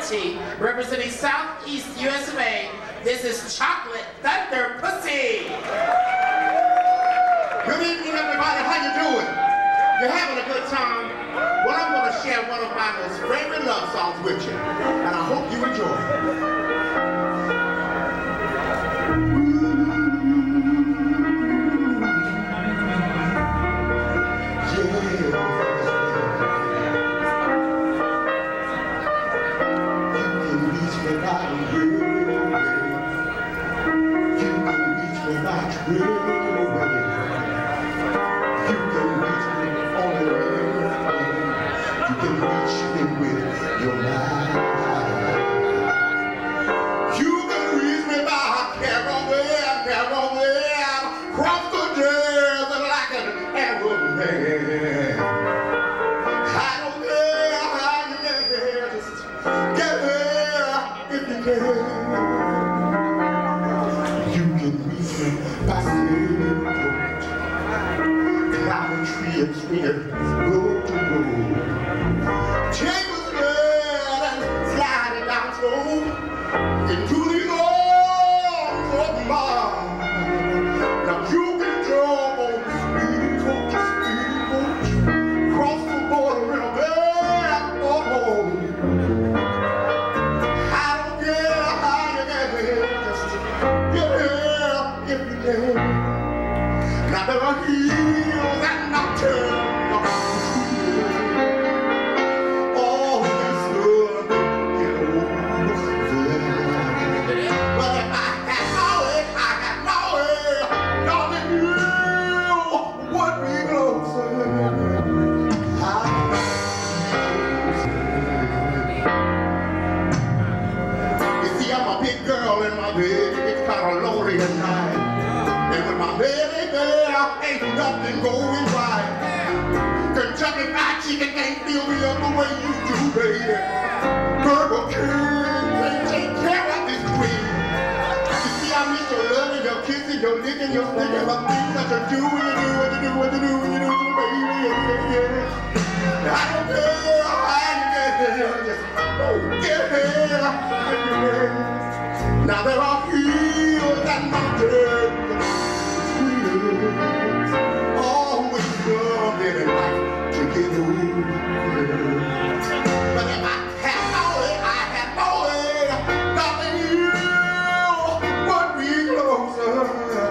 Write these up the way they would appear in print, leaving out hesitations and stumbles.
20, representing Southeast USofA, this is Chocolate Thunder Pussy. Good evening, everybody. How you doing? You're having a good time? Well, I'm going to share one of my most favorite love songs with you, and I hope you enjoy it. Nothing going right. Kentucky Fried Chicken can't fill me up the way you do, baby. Burger King can't take care of this queen. You see, I miss your loving, your kissing, your licking, your sticking, my things that you do, what you do, baby. Yeah. I don't care how you get here, just get here. Now there are hills and mountains. In life to get over. But if I had no way, I had no way. Nothing you would be closer.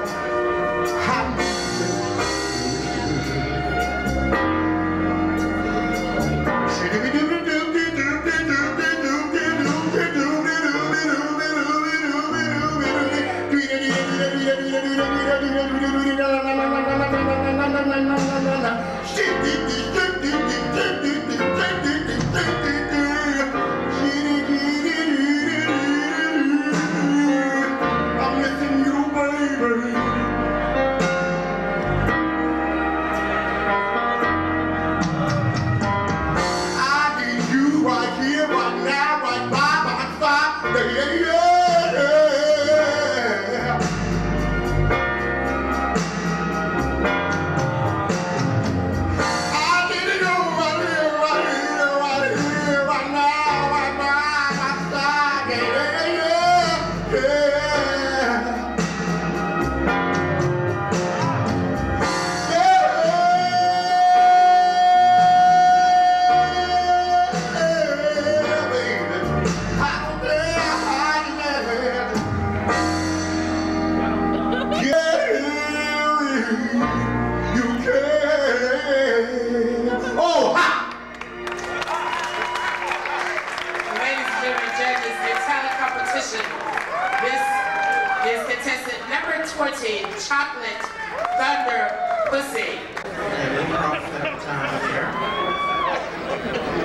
This is contestant number 20, Chocolate Thunder Pussy. And we crossed that time here.